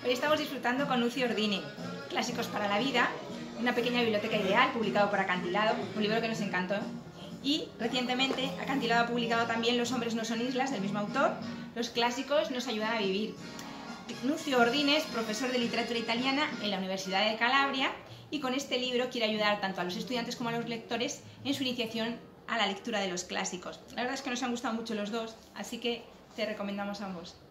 Hoy estamos disfrutando con Lucio Ordine, Clásicos para la vida, una pequeña biblioteca ideal, publicado por Acantilado, un libro que nos encantó. Y recientemente Acantilado ha publicado también Los hombres no son islas, del mismo autor. Los clásicos nos ayudan a vivir. Lucio Ordine es profesor de literatura italiana en la Universidad de Calabria y con este libro quiere ayudar tanto a los estudiantes como a los lectores en su iniciación a la lectura de los clásicos. La verdad es que nos han gustado mucho los dos, así que te recomendamos ambos.